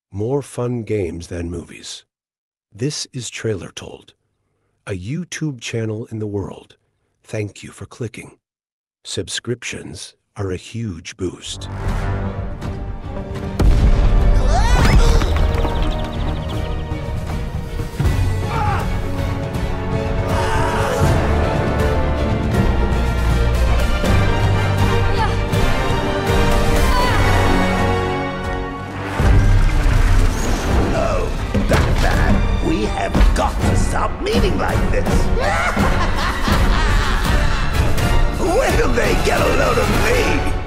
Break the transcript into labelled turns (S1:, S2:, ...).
S1: More fun games than movies. This is Trailer Told, a YouTube channel in the world. Thank you for clicking. Subscriptions are a huge boost.
S2: We have got to stop meeting like this. When do they get a load of me?